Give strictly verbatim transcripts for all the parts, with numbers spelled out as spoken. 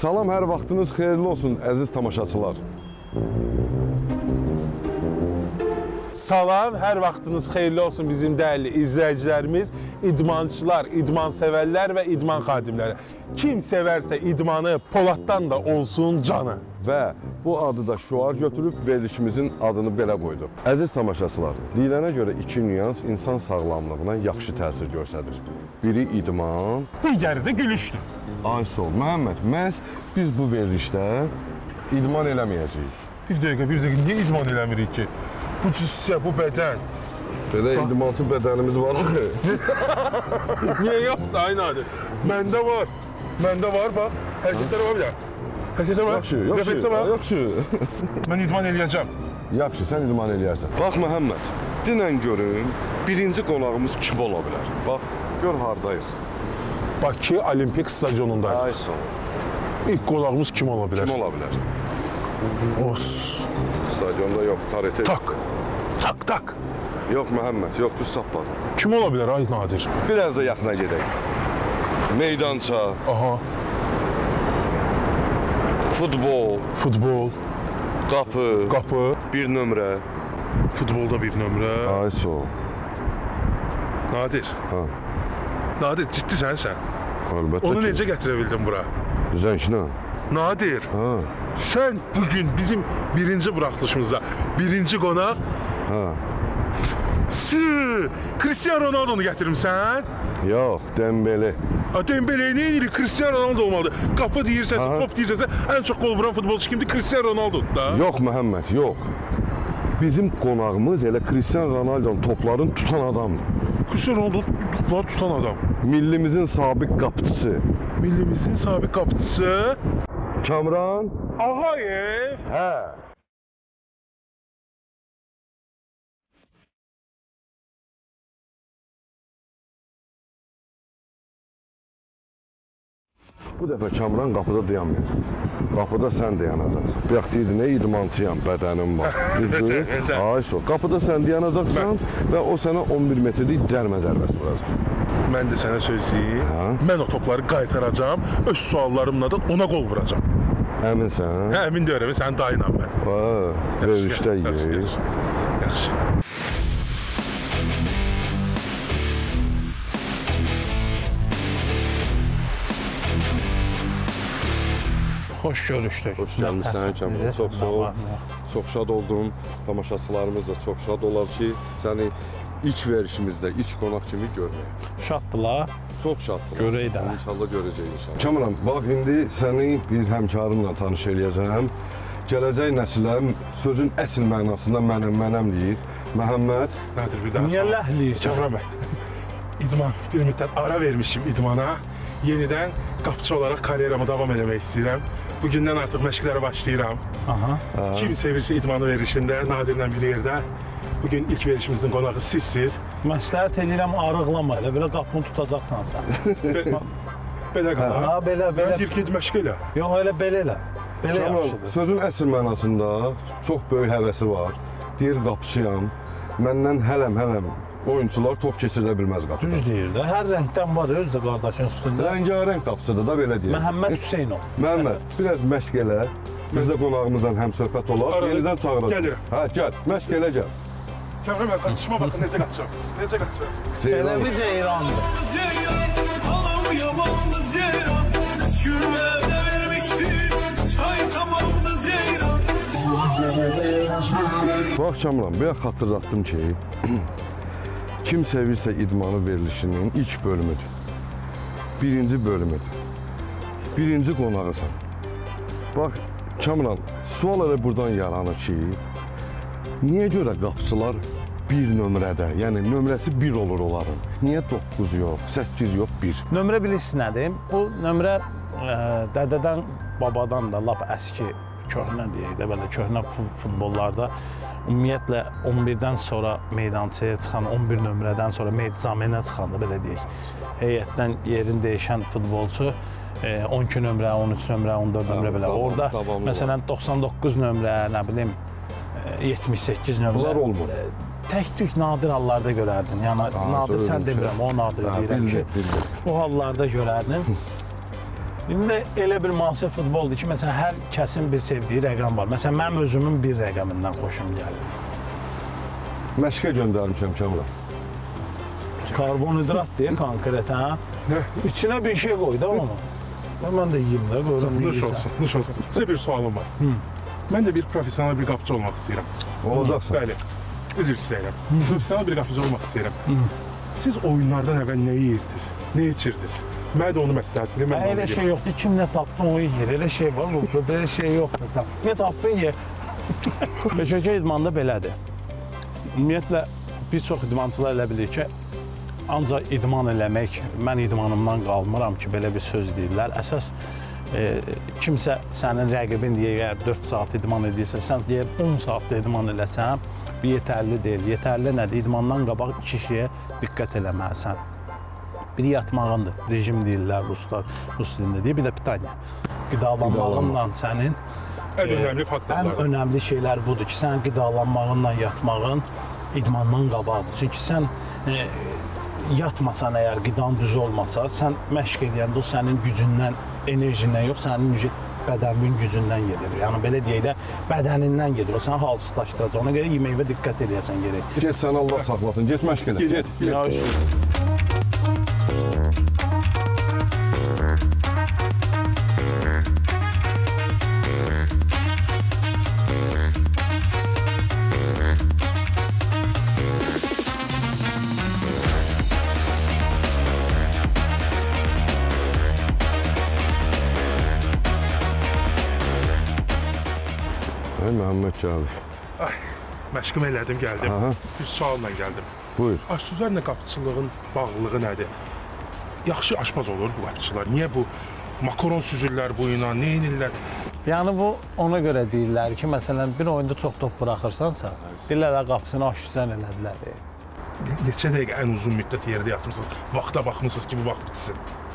Salam, hər vaxtınız xeyirli olsun, əziz tamaşaçılar. Salam, hər vaxtınız xeyirli olsun bizim dəyərli izləyicilərimiz, idmançılar, idman sevərlər və idman xadimləri. Kim sevərsə idmanı, Poladdan da olsun canı. Və bu adı da şüar götürüb verilişimizin adını belə qoydu. Əziz tamaşaçılar, deyilənə görə iki nüans insan sağlamlığına yaxşı təsir göstərir. Biri idman, digəri də gülüşdür. Ay sol, Məhəmməd, məhz biz bu verilişdə idman eləməyəcəyik. Bir dəqiqə, bir dəqiqə, niyə idman eləmirik ki? Bu cüssə, bu bədən. Belə idmansız bədənimiz var axı. Niyə yoxdur, ay Nadir? Məndə var, məndə var, bax, hərəkətlər var bir də. Hərəkətlər var, yaxşı, yaxşı, yaxşı. Mən idman eləyəcəm. Yaxşı, sən idman eləyərsən. Bax, Məhəmməd, dinən görün, birinci qonağımız kim ola bilər? Bax, gör hardayıq. Bakı Olimpik stadionundayıq. Ay sağ ol. İlk qonağımız kim ola bilər? Kim ola bilər? Os. Stadionda yox, tarihte. Tak, tak, tak. Yox, Məhəmməd, yox, düz tapmadım. Kim ola bilər, ay Nadir? Biraz da yaxına gedək. Meydança. Aha. Futbol. Futbol. Qapı. Qapı. Bir nömrə. Futbolda bir nömrə. Ay sağ ol. Nadir. Ha. Nadir, ciddisən sən? Əlbəttə Onu ki. necə gətirə bildin bura? Zənglə. Nadir, Ha. sən bugün bizim birinci buraxılışımızda birinci qonaq Ha. Sı, Cristiano Ronaldo'nu gətirmişsən? Yox, Dembele. Dembele nə edir? Cristiano Ronaldo olmalıdır. Qapı deyirsən, Aha. top deyirsən, ən çox qol vuran futbolçu kimdir? Cristiano Ronaldo'dur da. Yox, Məhəmməd, yox. Bizim qonağımız elə Cristiano Ronaldo'nun toplarını tutan adamdır. Cristiano Ronaldo topları tutan adam. Millimizin sabiq qapıçısı. Millimizin sabiq qapıçısı Kamran Ağayev. Hə. Bu dəfə Kamran qapıda dayanmayacaq. Qapıda sən dayanacaqsan. Bayaq deyirdi, nə idmançıyam, bədənim var. Düzdür? Ay so. Qapıda sən dayanacaqsan və o sənə on bir metrlik cərmə zərbəsi vuracaq. Mən də sənə söz deyim. Hə? Mən o topları qaytaracağam, öz suallarımla da ona qol vuracağam. Əminsən? Hə, əmin deyirəm, sən dayınam mən. Ha, verilişdəyik. Yaxşı. Xoş görüşdük. Xoş gəlmişsən, Kamran. Çox sağ ol. Çox şad oldum. Tamaşaçılarımız da çox şad olar ki, səni ilk verişimizdə, ilk qonaq kimi görmək. Şaddılar. Çox şaddır. Görək də. İnşallah görəcəyik inşallah. Kamran, bax indi səni bir həmkarımla tanış eləyəcəm. Gələcək nəsillə sözün əsl mənasında mənəm, mənəm deyir. Məhəmməd. Nədir bir daha? Niyə ləhliyir? Kamran bəy, idman, bir müddət ara vermişim idmana. Yenidən qapıçı olaraq karyeramı davam eləmək istəyirəm. Bugündən artıq məşqlərə başlayıram. Aha. Kim sevirsə idmanı verişində, Nadirlə bir yerdə. Bugün ilk verişimizin qonağı sizsiz. Məsləhət edirəm, arıqlama, elə belə qapını tutacaqsan sən. Belə qala. Ha, belə, belə. Mən bir-iki məşq elə. Yox, elə belə elə. Belə Kamran, yaxşıdır. sözün əsl mənasında çox böyük həvəsi var. Deyir, qapıçıyam. Məndən hələm-hələm oyunçular top keçirdə bilməz qapıda. Düz deyir də, hər rəngdən var özü də qardaşın üstündə. Rəngarəng qapıçıdır da, belə deyir. Məhəmməd Hüseynov. Məhəmməd, biraz məşq elə. Biz də qonağımızla həm söhbət olar. Arada Yenidən çağıracaq. gəlirəm. Hə, gəl, məşq elə gəl. Kamran bəy, qaçışma baxın necə qaçacaq. Necə qaçacaq. Elə bir ceyrandır. Bax Kamran, bir xatırlatdım ki, kim sevirsə idmanı verilişinin ilk bölümüdür. Birinci bölümüdür. Birinci qonağısan. Bax Kamran, sual elə buradan yaranır ki, niyə görə qapıçılar bir nömrədə, yəni nömrəsi bir olur onların? Niyə doqquz yox, səkkiz yox, bir? Nömrə bilirsiniz nədir? Bu nömrə ə, dədədən, babadan da lap əski, köhnə deyək də belə, köhnə futbollarda ümumiyyətlə on birdən sonra meydançaya çıxan, on bir nömrədən sonra zamenə çıxanda belə deyək, heyətdən yerini dəyişən futbolçu on iki nömrə, on üç nömrə, on dörd nömrə belə. Orada məsələn doxsan doqquz nömrə, nə bilim yetmiş səkkiz nömrə. Bunlar olmur. Tək-tük nadir hallarda görərdin. Yəni nadir sən demirəm, o nadir deyirəm ki, o hallarda görərdin. İndi elə bir müasir futboldur ki, məsələn, hər kəsin bir sevdiyi rəqəm var. Məsələn, mənim özümün bir rəqəmindən xoşum gəlir. Məşqə göndərmişəm Kamran. Karbonhidrat deyə konkret, hə? Nə? İçinə bir şey qoy da onu. Mən də yiyeyim də, görürüm. Nuş olsun, nuş olsun. Sizə bir sualım var. Mən də bir profesional bir qapıcı olmaq istəyirəm. Olacaqsan. Bəli, üzr istəyirəm. Profesional bir qapıcı olmaq istəyirəm. Siz oyunlardan əvvəl nə yeyirdiniz, nə içirdiniz? Mən də onu məsləhət bilim, mən də onu Elə şey yeyirəm. yoxdur, kim nə tapdın o yer, elə şey var, bu belə şey yoxdur. Nə tapdın ye. Peşəkar idmanda belədir. Ümumiyyətlə, bir çox idmançılar elə bilir ki, ancaq idman eləmək, mən idmanımdan qalmıram ki, belə bir söz deyirlər. Əsas e, kimsə sənin rəqibin deyir, əgər dörd saat idman edirsə, sən deyir on saat da idman eləsən, bir yetərli deyil. Yetərli nədir? İdmandan qabaq iki şeyə diqqət eləməlisən. Biri yatmağındır, rejim deyirlər ruslar, rus dilində deyir, bir də pitanya. Qidalanmağınla sənin Ən önəmli ən faktorlar. önəmli şeylər budur ki, sən qidalanmağınla yatmağın idmandan qabaqdır. Çünki sən e, yatmasan əgər, qidan düz olmasa, sən məşq edəndə o sənin gücündən, enerjindən yox, sənin bədənin gücündən gedir. Yəni belə deyək də, bədənindən gedir. O səni halsızlaşdıracaq. Ona görə yeməyinə diqqət edəsən gerək. Get sən Allah saxlasın, get məşq elə. Get, get. Ya, Ay Məhəmməd gəldi. Ay, məşqimi elədim, gəldim. Aha. Bir sualla gəldim. Buyur. Aşsuzlarla qapıçılığın bağlılığı nədir? Yaxşı aşpaz olur bu qapıçılar. Niyə bu makaron süzürlər bu ilə, nə edirlər? yəni bu ona görə deyirlər ki, məsələn, bir oyunda çox top buraxırsansa, deyirlər ha, qapısını aşüzən elədilər. Neçə dəqiqə ən uzun müddət yerdə yatmısınız, vaxta baxmısınız ki, bu vaxt bitsin.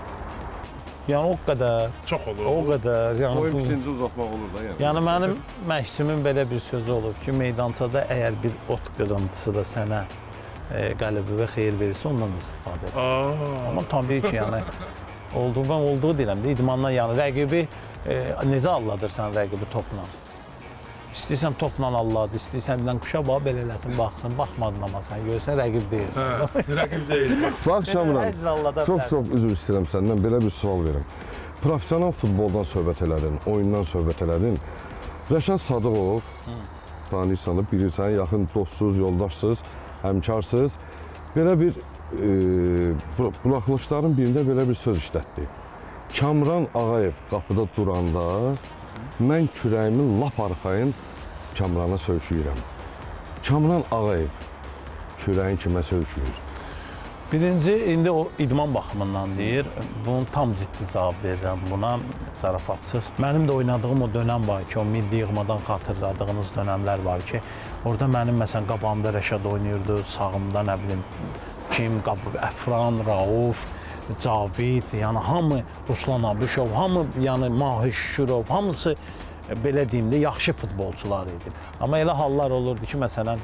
Yəni o qədər, Çox olur. o qədər. Yəni, Oyun bu, bitinci uzatmaq olur da yəni. yəni mənim məşqçimin belə bir sözü olub ki, meydançada əgər bir ot qırıntısı da sənə e, qələbə və xeyir verirsə, ondan da istifadə et. Aa, Amma tabii ki, yəni olduğu, mən olduğu deyirəm də, idmandan yəni rəqibi e, necə alladırsan rəqibi topla? İstəyirsən topla alladı, istəyirsən dən quşa bax, belə eləsin, baxsın, baxmadın amma sən görsən rəqib deyilsən. hə, rəqib deyil. Bax Kamran, Əcr allada bilər. çox-çox üzr istəyirəm səndən, belə bir sual verim. Professional futboldan söhbət elədin, oyundan söhbət elədin. Rəşad Sadıqov, tanıyırsan da, bilirsən, yaxın dostsuz, yoldaşsız, həmkarsız. Belə bir e, buraxılışların birində belə bir söz işlətdi. Kamran Ağayev qapıda duranda mən kürəyimin lap arxayın Kamrana söyküyürəm. Kamran Ağayev kürəyin kimə söyküyür? Birinci, indi o idman baxımından deyir, bunun tam ciddi cavab verirəm buna, zarafatsız. Mənim də oynadığım o dönəm var ki, o milli yığmadan xatırladığınız dönəmlər var ki, orada mənim məsələn qabağımda Rəşad oynayırdı, sağımda nə bilim kim, Əfran, Rauf, Cavid, yəni hamı, Ruslan Abışov, hamı, yəni Mahir Şükürov, hamısı belə deyim də yaxşı futbolçular idi. Amma elə hallar olurdu ki, məsələn,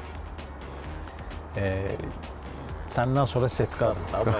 e, səndən sonra Setkar.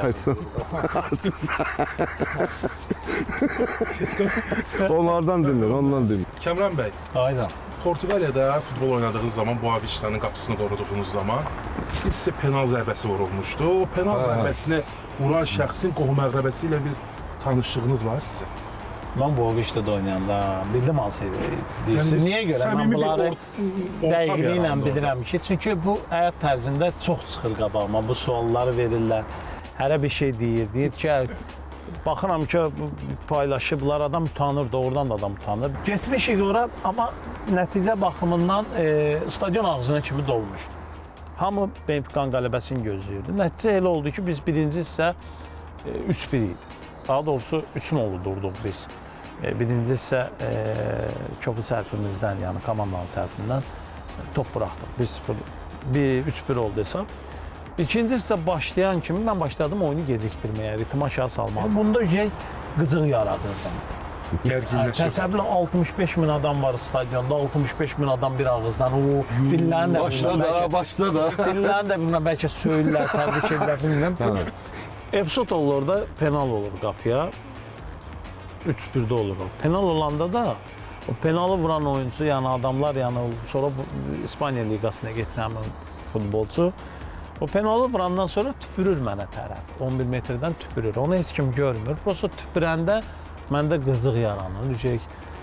Onlardan dinle, ondan dinle. Kəmran bəy, Aydan. Portuqaliyada futbol oynadığınız zaman, bu Aviştanın qapısını qoruduğunuz zaman bir sizə penal zərbəsi vurulmuşdu. O penal Hə. zərbəsinə vuran şəxsin qohum əqrəbəsi ilə bir tanışlığınız var sizə. Mən bu işdə də oynayanda bildim hansı deyirsin. Yəni, Niyə görə? Mən səmimi bir bunları or- ortam dəqiqliklə yarandı bilirəm ki, çünki bu həyat tərzində çox çıxır qabağıma. Bu sualları verirlər. Hərə bir şey deyir. Deyir ki, baxıram ki, bu paylaşıblar, adam utanır, doğrudan da adam utanır. Getmişik ora, amma nəticə baxımından e, stadion ağzına kimi dolmuşdu. Hamı Benfica qələbəsini gözləyirdi. Nəticə elə oldu ki, biz birinci hissə e, üç bir idi. Daha doğrusu üç nolu durduq biz. E, birinci hissə e, çoxu sərfimizdən, yəni komandanın sərfindən top buraxdıq. bir sıfır, üç bir oldu hesab. İkinci hissə başlayan kimi mən başladım oyunu gecikdirməyə, ritmi aşağı salmağa. Bunda şey qıcıq yaradırdım. Gərginləşir. Təsəvvürlə altmış beş min adam var stadionda, altmış beş min adam bir ağızdan. O dillərini də Başla da, başla da. dillərini də bilməm, bəlkə söylürlər, təbrik edirlər, bilmirəm. Epsot olur orada, penal olur qapıya. üç birdə olur o. Penal olanda da o penalı vuran oyuncu, yəni adamlar, yəni sonra bu İspaniya liqasına getən futbolçu o penalı vurandan sonra tüpürür mənə tərəf. on bir metrdən tüpürür. Onu heç kim görmür. Prosta tüpürəndə məndə qızıq yaranır. Düşək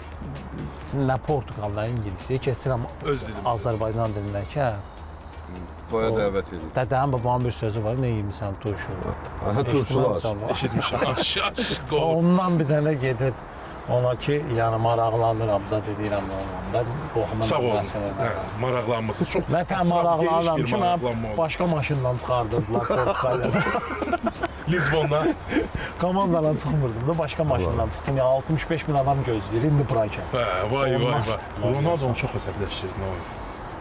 nə Portuqalda, İngilizcə keçirəm Öz dilim. Azərbaycan dilindəki. Toya dəvət edir. Dədəmin babamın bir sözü var. Nə yemirsən turşu? Aha, turşular. Eşitmişim. Aşağı. Doğru. Ondan bir dənə gedir. Ona ki, yəni maraqlanıram, zət edirəm ondan. Qohumun Sağ olun. məsələdə. Hə, maraqlanması çox. Nə tə maraqlanıram Geniş ki, bir maraqlanma mən oldu. başqa maşından çıxardırdılar Portuqaliyada. Lizbonda. Komandadan çıxmırdım da, başqa maşından çıxdım. Ya altmış beş min adam gözləyir, indi bırakın. Hə, vay vay Olmaz. vay. Ronaldo onu çox əsəbləşdirdi. Nə oyun?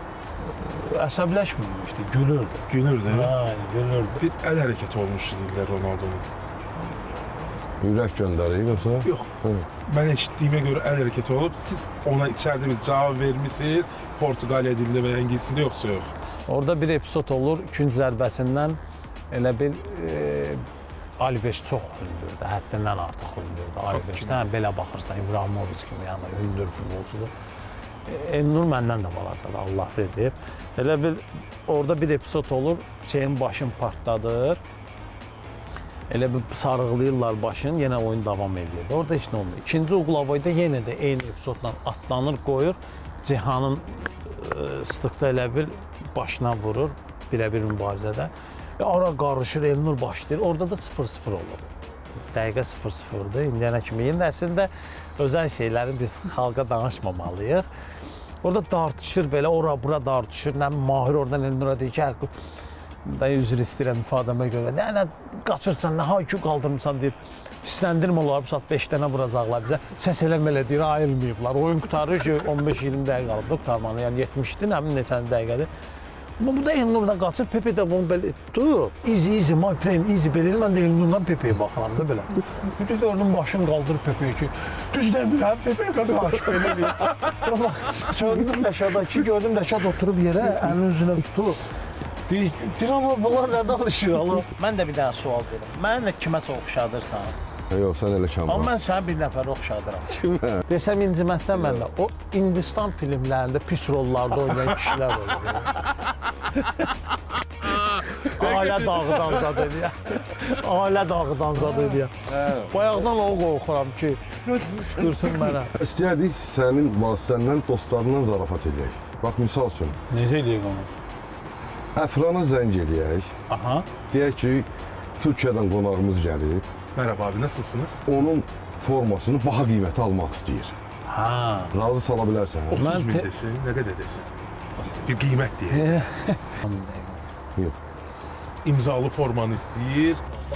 Əsəbləşmirmişdi, gülürdü. Gülürdü. Hə, gülürdü. Bir əl hərəkəti olmuşdu dedilər Ronaldo'nun. Ürək göndərir yoxsa? Yox. Mən eşitdiyimə görə əl hərəkəti olub. Siz ona içəridə bir cavab vermisiniz. Portuqaliya dilində və ya ingiliscəsində yoxsa yox? Orada bir epizod olur, ikinci zərbəsindən elə bil e, Alves çox hündürdür, həddindən artıq hündürdür Alvesdən. Belə baxırsan, İbrahimovic kimi, yəni hündür futbolçudur. Elnur məndən də balacadır, Allah verib. Elə bir, orada bir epizod olur, şeyin başın partladır. Elə bir sarıqlayırlar başın, yenə oyun davam edir. Orada heç nə olmuyor. İkinci Uqlavoyda yenə də eyni epizodla atlanır, qoyur. Cihanın e, sıdıqda elə bir başına vurur, birə-bir mübarizədə. E, ara qarışır, Elnur başlayır. Orada da sıfır sıfır olur. Dəqiqə sıfır sıfırdır. İndiyənə kimi. Yeni əslində özəl şeyləri biz xalqa danışmamalıyıq. Orada dartışır belə, ora-bura dartışır. Nə Mahir oradan Elnura deyir ki, ben üzr istəyirəm ifadəmə görə. Nə qaçırsan, nə haykü qaldırmısan deyir. Hisləndirmə olar, bu saat beş dənə vuracaqlar bizə. Səs eləmə elə deyir, ayılmayıblar. Oyun qutarır ki, on beş iyirmi dəqiqə qalıb qutarmanı. Yəni yetmişdi, nə bilim neçən dəqiqədir. Amma bu da Elnurdan qaçır, Pepe də bunu belə tutdu. Easy, easy, my friend, easy belə. Mən də Elnurdan Pepe'yə baxıram da belə. Bir də gördüm başını qaldırır Pepe'yə ki, düz demirəm, Pepe qədər aşıq elə deyir. Çöldüm Rəşadakı, gördüm Rəşad oturub yerə, əlinin üzünə tutub. Deyir, amma bunlar nə danışır Allah? Mən də bir dənə sual verim. Mən də kiməsə oxşadırsan? Yox, sən elə Kamran. Amma mən sənə bir nəfər oxşadıram. Kimə? Desəm inciməzsən məndə. O Hindistan filmlərində pis rollarda oynayan kişilər olur. Ailə dağıdan zad edir. Ailə dağıdan zad edir. Bayaqdan o qorxuram ki, düşdürsün mənə. İstəyərdik sənin vasitəndən dostlarından zarafat edək. Bax, misal üçün, Necə eləyək onu? Əfrana zəng eləyək. Aha. Deyək ki, Türkiyədən qonağımız gəlib. Merhaba abi, nasılsınız? Onun formasını baha qiymətə almaq istəyir. Ha. Razı sala bilərsən. hə? otuz Ben bin te- desin, ne kadar desin? Bir kıymet diye. Yox. İmzalı formanı istəyir.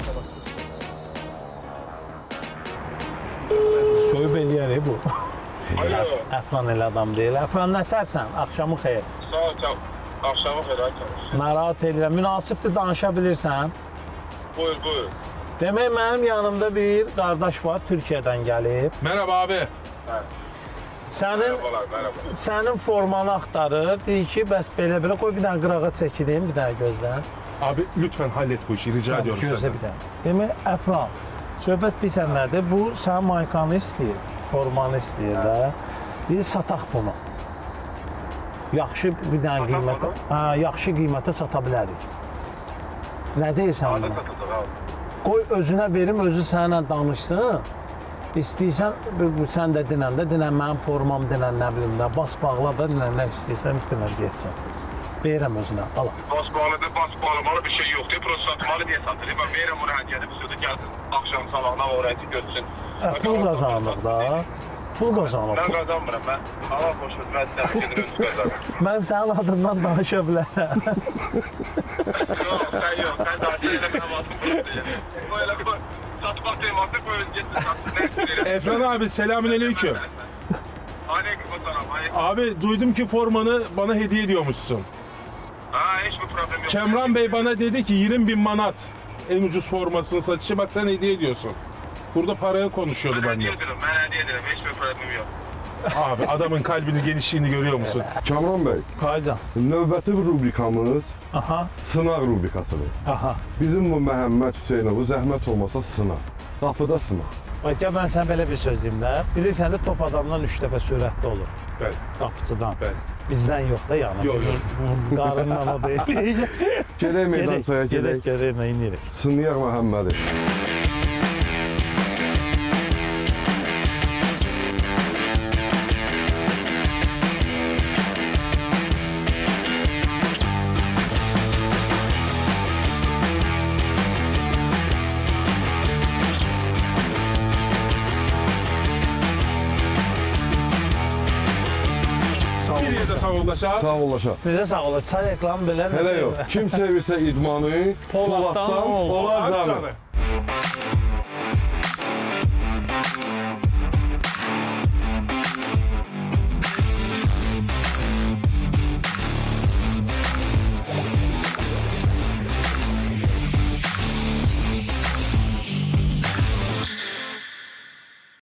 Soyub eləyər bu. Alo, Əfran elə adam deyil. Əfran nətərsən? Axşamı xeyir. sağ ol, sağ ol. Akşamı xeyir, arkadaş. Narahat edirəm. Münasibdir, danışa bilirsən. Buyur, buyur. Demək, mənim yanımda bir qardaş var, Türkiyədən gəlib. Merhaba abi. Sənin, Merhabalar, merhaba. sənin formanı axtarır. Deyir ki, bəs belə-belə qoy bir dənə qırağa çəkileyim, bir dənə gözlə. Abi lütfen hallet bu işi, rica ediyorum Gözlə senden. bir dənə. Demək, Əfran, söhbət bilsən nədir? Bu, sənin maykanı istəyir, formanı istəyir də. Deyir, sataq bunu. Yaxşı bir dənə qiymətə, hə, yaxşı qiymətə sata bilərik. Nə deyirsən Hadi buna? satılır abi. Qoy özünə verim, özü səninlə danışsın. İstəyirsən, bu- bu- sən də dinən də, dinən mənim formam dinən, nə bilim də, bas bağla da, dinən nə istəyirsən, dinən getsin. Verirəm özünə, ala. Bas bağlıdır, bas bağlamalı bir şey yok diye. Prosto satmalı diye satılıyor. Ben veririm onu hədiyədə bir sözü gelsin. Akşam sabahına oraya götürsün. Hə, pul qazanırıq da. Pul qazanırıq. Ben kazanmıram ben. Allah boş ver, ben sen gelir özü kazanırım. Mən sənin adından danışa bilərəm. Yok, sen yok. Sen daha şeyle ben basın prostoyu. Böyle bir satmak teması böyle geçsin. Satsın, ne isterim. Efran abi selamünaleyküm. Aleyküm selam. aleyküm. Abi duydum ki formanı bana hediye ediyormuşsun. Ha, hiçbir problem yok. Kemran Bey bana dedi ki yirmi bin manat en ucuz formasını satışı, bak sen hediye ediyorsun. Burada paraya konuşuyordu Ben benimle. hediye ederim, ben hediye ederim. Hiçbir problem yok. Abi adamın kalbinin genişliğini görüyor musun? Kamran bəy, Qaycan. növbəti bir rubrikamız Aha, sınaq rubrikasıdır. aha. Bizim bu Məhəmməd Hüseynov zəhmət olmasa sınaq. Qapıda sınaq. Bax, gəl mən sənə belə bir söz deyim də. Bilirsən də top adamdan üç dəfə sürətli olur. Bəli. Qapıcıdan. Bəli. Bizdən yox da yəni. Yox, Biz qarından o deyilik. Gedək meydançaya gedək. Gedək, gedək, nə inirik. Sınıyaq Məhəmmədi. Bir yerdə sağollaşaq. Sağ olaşaq. Bizə sağ ol. Çay reklamı belə. Hələ yox. Kim sevirsə idmanı, Poladdan Poladdan olsun. olar Canı. canı.